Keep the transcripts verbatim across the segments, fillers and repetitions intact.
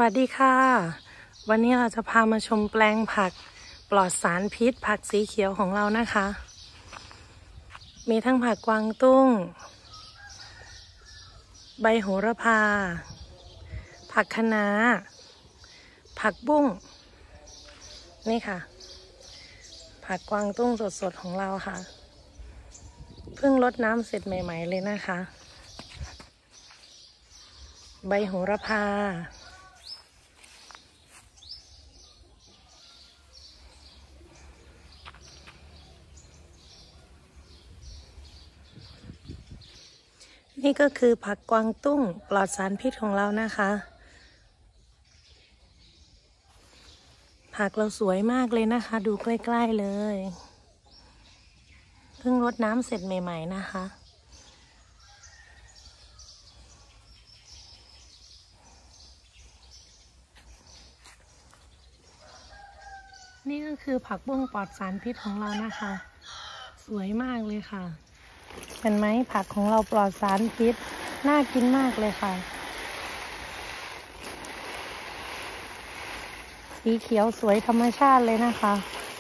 วัสดีค่ะวันนี้เราจะพามาชมแปลงผักปลอดสารพิษผักสีเขียวของเรานะคะมีทั้งผักกวางตุ้งใบโหระพาผักคะน้าผักบุ้งนี่ค่ะผักกวางตุ้งสดๆของเราค่ะเพิ่งรดน้ำเสร็จใหม่ๆเลยนะคะใบโหระพานี่ก็คือผักกวางตุ้งปลอดสารพิษของเรานะคะผักเราสวยมากเลยนะคะดูใกล้ๆเลยเพิ่งรดน้ำเสร็จใหม่ๆนะคะนี่ก็คือผักบุ้งปลอดสารพิษของเรานะคะสวยมากเลยค่ะเห็นไหมผักของเราปลอดสารพิษน่ากินมากเลยค่ะสีเขียวสวยธรรมชาติเลยนะคะ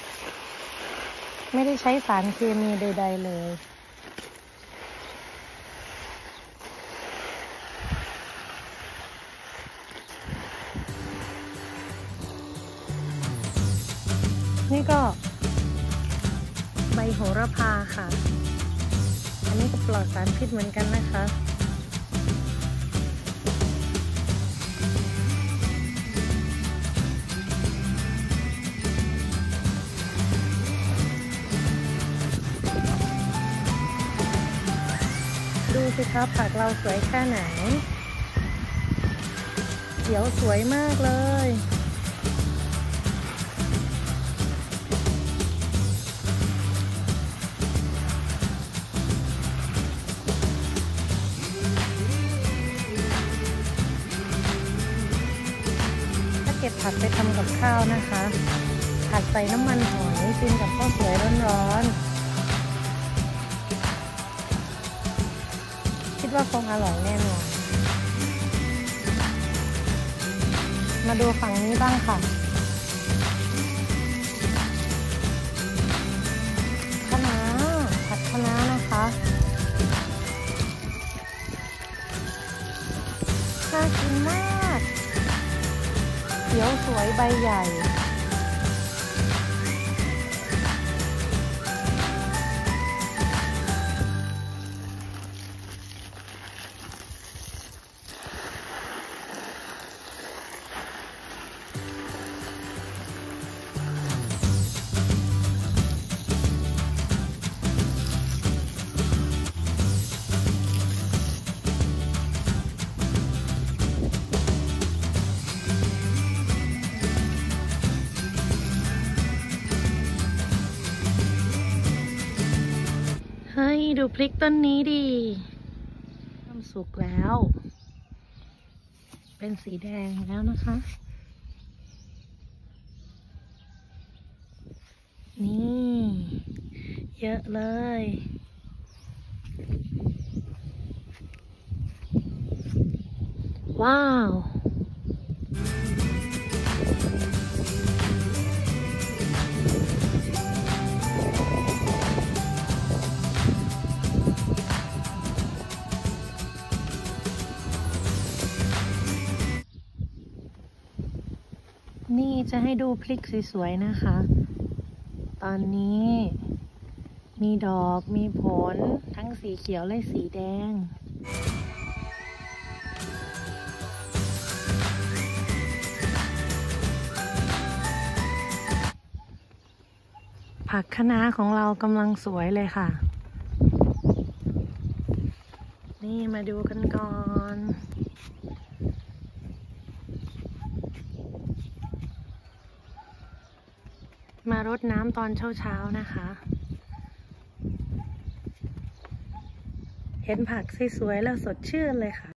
ไม่ได้ใช้สารเคมีใดๆเลยนี่ก็ใบโหระพาค่ะอันนี้ก็ปลอดสารพิษเหมือนกันนะคะดูสิครับผักเราสวยแค่ไหนเขียวสวยมากเลยเก็บผักไปทำกับข้าวนะคะผัดใส่น้ำมันหอยกินกับข้าวสวยร้อนๆคิดว่าคงอร่อยแน่นอนมาดูฝั่งนี้บ้างค่ะคะน้าผัดคะน้านะคะน่ากินมากเขียวสวยใบใหญ่เฮ้ยดูพริกต้นนี้ดิเริ่มสุกแล้วเป็นสีแดงแล้วนะคะนี่เยอะเลยว้าวนี่จะให้ดูพริกสวยๆนะคะตอนนี้มีดอกมีผลทั้งสีเขียวและสีแดงผักคะน้าของเรากำลังสวยเลยค่ะนี่มาดูกันก่อนมารดน้ำตอนเช้าๆนะคะเห็นผักสวยๆแล้วสดชื่นเลยค่ะ